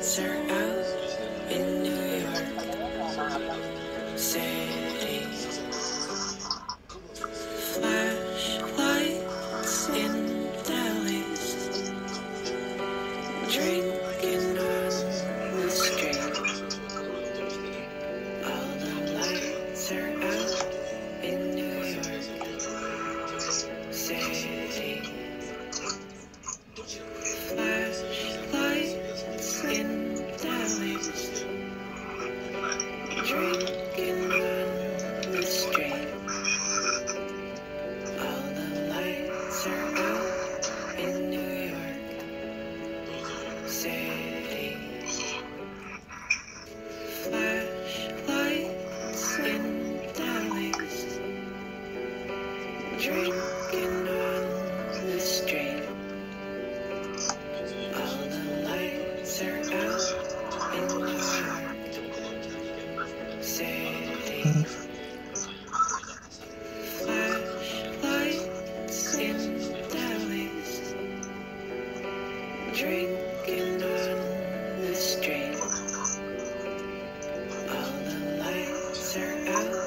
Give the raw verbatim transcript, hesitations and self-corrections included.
lights are out in New York City. Flashlights in delis, drinking on the street. All the lights are out in New York City. Flashlights in delis, drinking on the street. All the lights are out in New York City. Flashlights in delis, drinking on the street. All the lights are out in New York City. Flashlights in delis, drinking on the street. All the lights are out